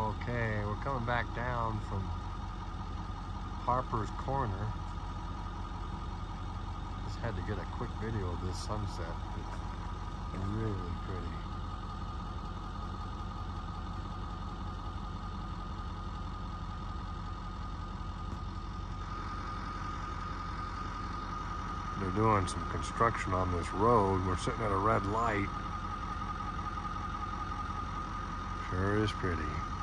Okay, we're coming back down from Harper's Corner. Just had to get a quick video of this sunset. It's really pretty. They're doing some construction on this road. We're sitting at a red light. Sure is pretty.